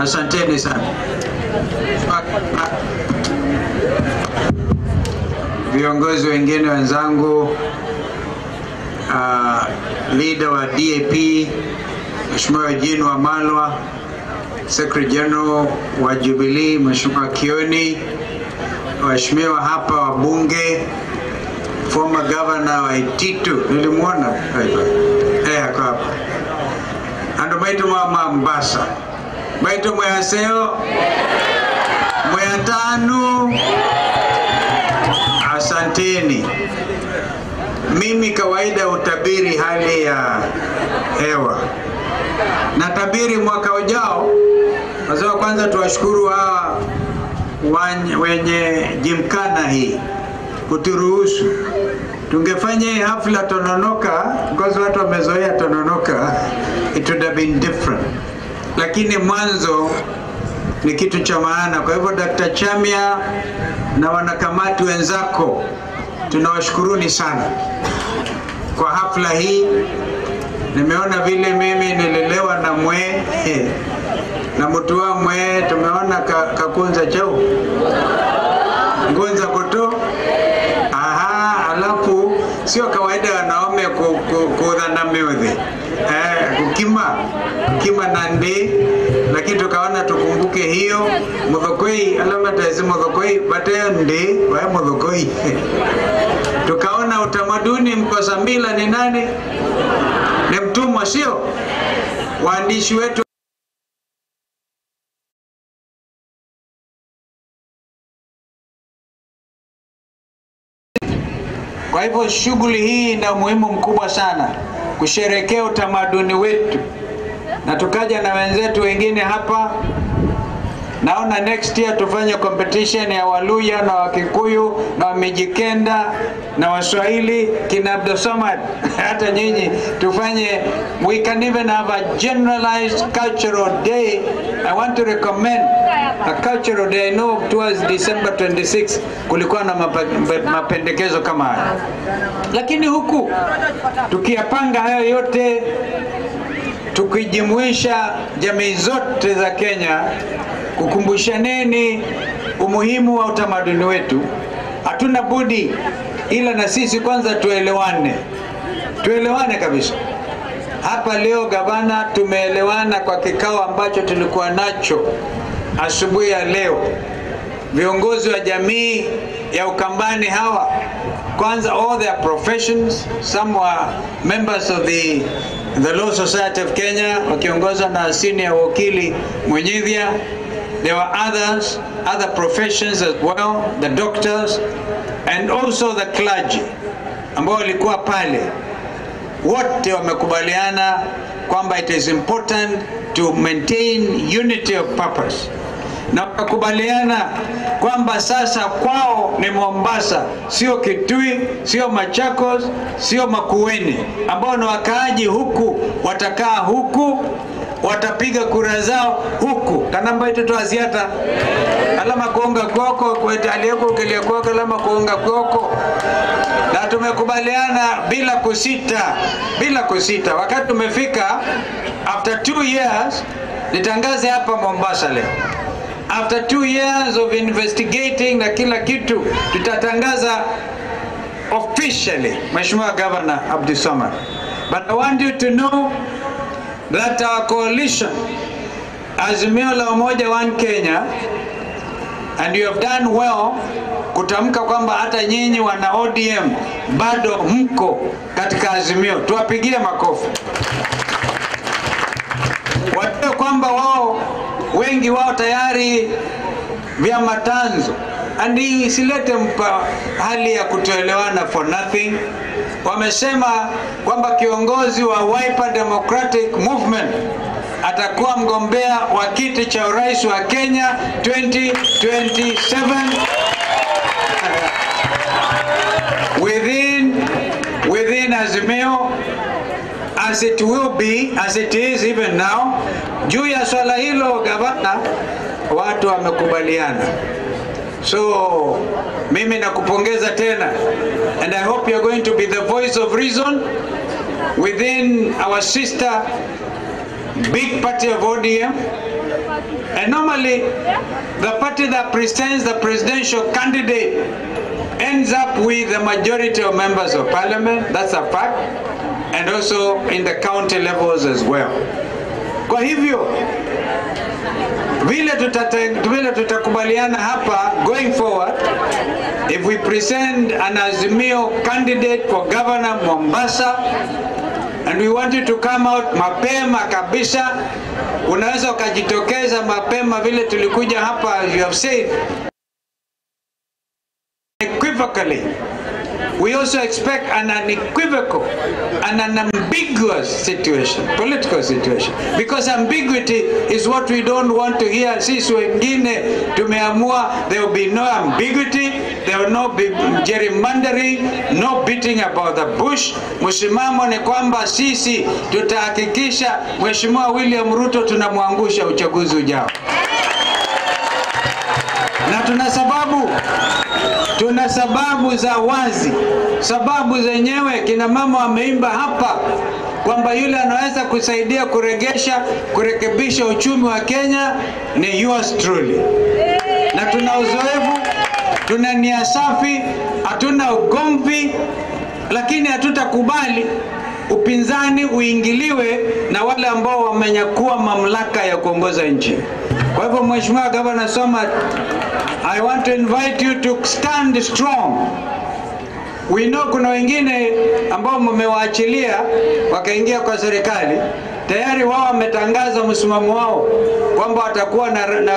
Asanteni sana. Viongozi wengine wenzangu, leader wa DAP, Mheshimiwa Eugene Wamalwa, Secretary General wa Jubilee, Mheshimiwa Kioni, waheshimiwa hapa wabunge, former governor wa Ititu, nilimuona hapa. hapa. Ando maitu mwa Mombasa. Maitu mwaseo, mwatanu. Asanteni. Mimi kawaida utabiri hali ya hewa. Natabiri mwaka ujao. Kwa kwanza tuwashukuru hawa wenye jimkana hii kuturuhusu. Tungefanya hafla Tononoka, because watu wamezoea Tononoka, it would have been different. Lakini mwanzo ni kitu cha maana. Kwa hivyo Dr. Chamia na wanakamati wenzako, tunawashukuruni sana kwa hafla hii. Nimeona vile mimi nilelewa na mwe na mtu wa mwe, tumeona kakunza chao ngonza koto. Alafu sio kawaida wanaume kudhana meodhi kukima nandi, lakini tukaona tukumbuke hiyo mudhokoi alama tazi mudhokoi bateo ndi wa mudhokoi. Tukaona utamaduni mkosa mila ni nani? Ni mtumwa, sio? Waandishi wetu kwa hivyo shughuli hii ina umuhimu mkubwa sana kusherehekea utamaduni wetu, na tukaja na wenzetu wengine hapa. Naona next year tufanye competition ya Waluya na Wakikuyu na Wamijikenda na Waswahili kina Abdulsamad. Hata nyinyi tufanye, we can even have a generalized cultural day. I want to recommend a cultural day. I know towards December 26 kulikuwa na mapendekezo kama haya. Lakini huku tukiyapanga hayo yote, tukijumuisha jamii zote za Kenya, kukumbushaneni umuhimu wa utamaduni wetu, hatuna budi ila na sisi kwanza tuelewane kabisa. Hapa leo gavana, tumeelewana kwa kikao ambacho tulikuwa nacho asubuhi ya leo. Viongozi wa jamii ya Ukambani hawa, kwanza all their professions, some were members of the Law Society of Kenya wakiongozwa na senior wakili Mwenyithia. There were other professions as well, the doctors and also the clergy ambao walikuwa pale. Wote wamekubaliana kwamba it is important to maintain unity of purpose, na wakakubaliana kwamba sasa kwao ni Mombasa, sio Kitui, sio Machakos, sio Makueni, ambao ni wakaaji huku, watakaa huku, watapiga kura zao huku. Kanamba ito tuaziata alama kuunga kwoko kwa aliyeko ukilia kwoko alama kuunga kwoko. Na tumekubaliana bila kusita. Wakati tumefika, after 2 years, nitangaze hapa Mombasa leo, after 2 years of investigating na kila kitu, tutatangaza officially Mheshimiwa Governor Abdulsamad. But I want you to know that our coalition, Azimio la Umoja One Kenya, and you have done well kutamka kwamba hata nyinyi wana ODM bado mko katika Azimio. Tuwapigie makofi. Watu kwamba wengi wao tayari vyama tanzo, and isilete hali ya kutoelewana for nothing. Wamesema kwamba kiongozi wa Wiper Democratic Movement atakuwa mgombea wa kiti cha urais wa Kenya 2027 within Azimio, as it will be, as it is even now. Juu ya swala hilo gavana, watu wamekubaliana. So mimi nakupongeza tena, and I hope you're going to be the voice of reason within our sister big party of ODM. And normally, the party that presents the presidential candidate ends up with the majority of members of parliament. That's a fact. And also in the county levels as well. Kwa hivyo, vile tutakubaliana hapa going forward, if we present an Azimio candidate for Governor Mombasa, and we want you to come out mapema kabisa, unaweza ukajitokeza mapema vile tulikuja hapa, as you have said. Equivocally, we also expect an unequivocal and an ambiguous situation, political situation. Because ambiguity is what we don't want to hear. Sisi wengine tumeamua there will be no ambiguity, there will not be gerrymandering, no beating about the bush. Msimamo ni kwamba sisi tutahakikisha Mheshimiwa William Ruto tunamwangusha uchaguzi ujao. Na tuna sababu za wazi. Sababu zenyewe kina mama wameimba hapa kwamba yule anaweza kusaidia kurekebisha uchumi wa Kenya ni yours truly. Na tuna uzoefu, tuna nia safi, hatuna ugomvi, lakini hatutakubali upinzani uingiliwe na wale ambao wamenyakua mamlaka ya kuongoza nchi. Kwa hivyo Mheshimiwa Governor Somat, I want to invite you to stand strong. We know kuna wengine ambao mmewaachilia wakaingia kwa serikali, tayari wao wametangaza msimamo wao kwamba watakuwa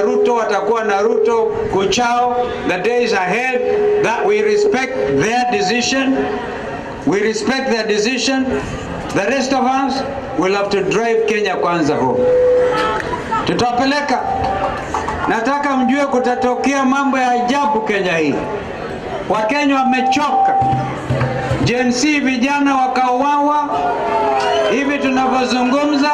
na Ruto kuchao, the days ahead. That we respect their decision. We respect their decision. The rest of us will have to drive Kenya kwanza home. Tutapeleka. Nataka mjue kutatokea mambo ya ajabu Kenya hii. Wakenya wamechoka. Gen Z vijana wakauawa hivi tunavyozungumza,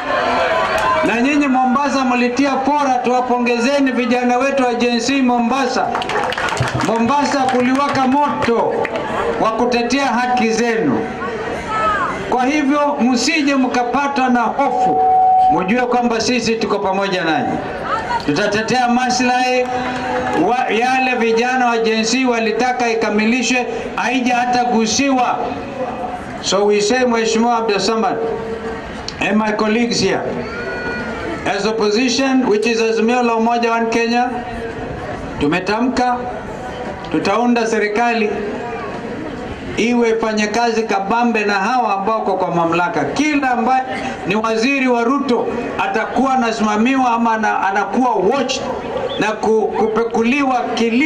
na nyinyi Mombasa mlitia fora. Tuwapongezeni vijana wetu wa Gen Z Mombasa. Mombasa kuliwaka moto wa kutetea haki zenu. Kwa hivyo msije mkapatwa na hofu, mjue kwamba sisi tuko pamoja nanyi. Tutatetea maslahi yale vijana wa Gen Z walitaka ikamilishwe, haija hata gusiwa. So we say, Mheshimiwa Abdul Samad and my colleagues here, as opposition, which is Azimio la Umoja One Kenya, tumetamka tutaunda serikali iwe fanye kazi kabambe na hawa ambao kwa mamlaka. Kila ambaye ni waziri wa Ruto atakuwa anasimamiwa ama anakuwa watch na kupekuliwa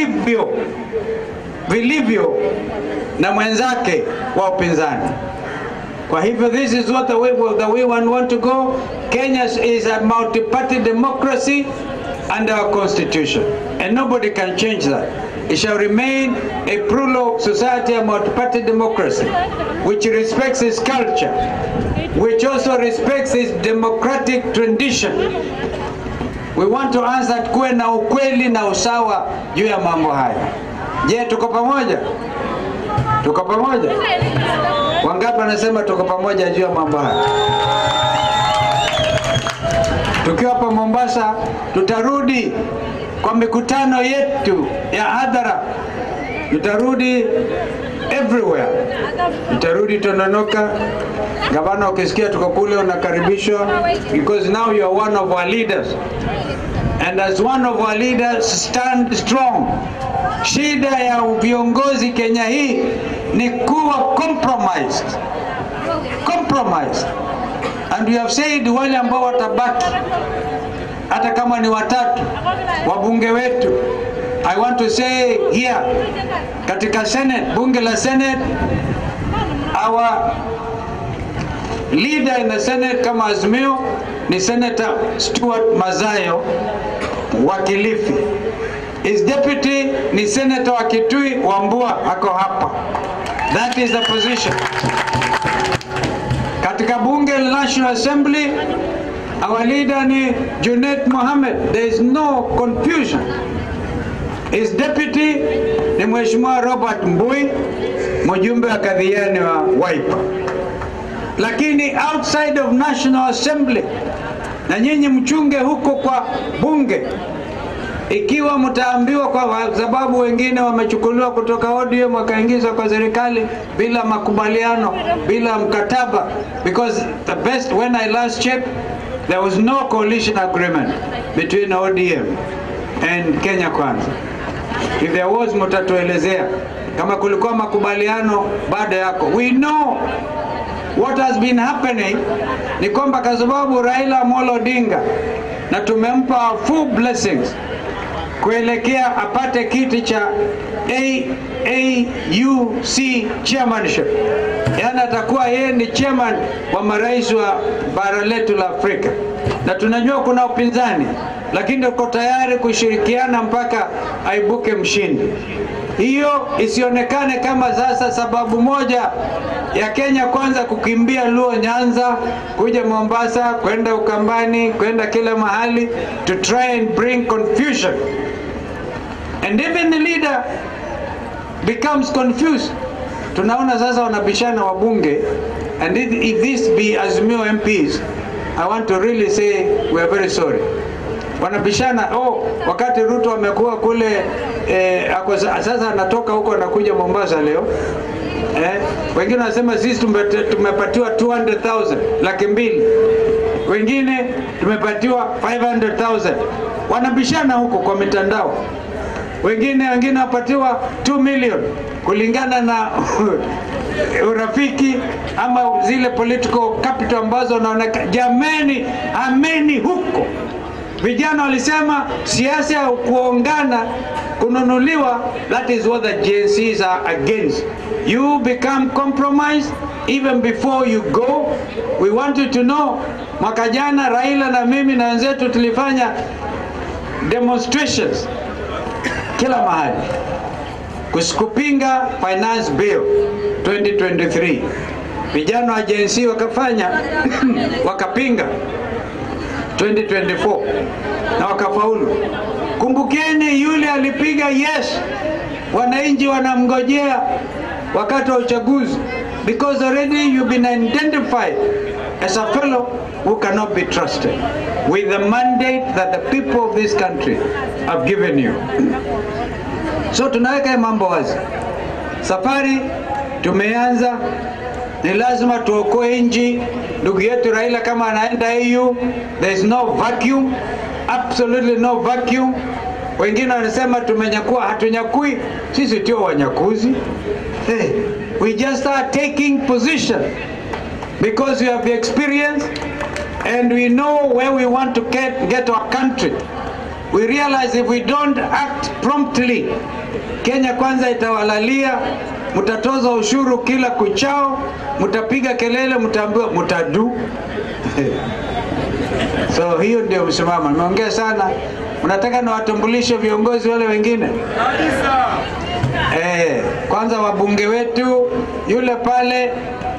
vilivyo na mwenzake wa upinzani. Kwa hivyo this is what the way one want to go. Kenya is a multi-party democracy under our constitution, and nobody can change that. It shall remain a plural society, a multi-party democracy, which respects its culture, which also respects its democratic tradition. We want to answer kuwe na ukweli na usawa juu ya mambo haya. Je, tuko pamoja? Tuko pamoja? Wangapi wanasema tuko pamoja juu ya mambo haya? Tukiwa hapa Mombasa, tutarudi kwa mikutano yetu ya hadhara. Tutarudi everywhere. Tutarudi Tononoka. Gavana ukisikia tuko kule unakaribishwa, because now you are one of our leaders. And as one of our leaders, stand strong. Shida ya viongozi Kenya hii ni kuwa compromised. And we have said wale ambao watabaki, hata kama ni watatu, wabunge wetu, I want to say here, katika Senate, bunge la Senate, our leader in the Senate kama Azimio ni Senator Stuart Mazayo wa Kilifi. His deputy ni Senator wa Kitui, Wambua ako hapa. That is the position. Katika bunge la National Assembly, our leader ni Junet Mohamed. There is no confusion. His deputy ni Mheshimiwa Robert Mbui, mjumbe wa kadhiani wa Wiper. lakini outside of National Assembly, na nyinyi mchunge huko kwa bunge, ikiwa mtaambiwa kwa sababu wengine wamechukuliwa kutoka ODM wakaingizwa kwa serikali bila makubaliano, bila mkataba, because the best, when I last checked, there was no coalition agreement between ODM and Kenya Kwanza. If there was, mtatuelezea kama kulikuwa makubaliano baada yako. We know what has been happening ni kwamba kwa sababu Raila Amolo Odinga, na tumempa full blessings kuelekea apate kiti cha AUC chairmanship, yani atakuwa yeye ni chairman wa marais wa bara letu la Afrika, na tunajua kuna upinzani, lakini tuko tayari kushirikiana mpaka aibuke mshindi. Hiyo isionekane kama sasa sababu moja ya Kenya Kwanza kukimbia Luo Nyanza, kuja Mombasa, kwenda Ukambani, kwenda kila mahali to try and bring confusion. And even the leader becomes confused. Tunaona sasa wanabishana wabunge, and if this be Azimio MPs, I want to really say we are very sorry. Wanabishana, wakati Ruto amekuwa kule sasa anatoka huko anakuja Mombasa leo. Wengine wanasema sisi tumepatiwa 200,000, laki mbili. Wengine tumepatiwa 500,000. Wanabishana huko kwa mitandao. Wengine wapatiwa 2 million kulingana na urafiki ama zile political capital ambazo naonekana. Jameni, ameni huko. Vijana walisema siasa ya kuongana, kununuliwa, that is what the GNCs are against. You become compromised even before you go. We want you to know, mwaka jana Raila na mimi na wenzetu tulifanya demonstrations kila mahali kupinga finance bill 2023. Vijana wa GNC wakafanya wakapinga 2024 na wakafaulu. Kumbukeni yule alipiga yes, wananchi wanamngojea wakati wa uchaguzi, because already you've been identified as a fellow who cannot be trusted with the mandate that the people of this country have given you. So tunaweka mambo wazi. Safari tumeanza, ni lazima tuokoe nchi. Ndugu yetu Raila kama anaenda AU, there is no vacuum, absolutely no vacuum. Wengine wanasema tumenyakua, hatunyakui, sisi tio wanyakuzi. We just are taking position because we have the experience and we know where we want to get our country. We realize if we don't act promptly, Kenya Kwanza itawalalia, mutatoza ushuru kila kuchao, mutapiga kelele, mutaambiwa mutadu. So hiyo ndio msimamo. Nimeongea sana. Mnataka na watambulishe viongozi wale wengine? Kwanza wabunge wetu, yule pale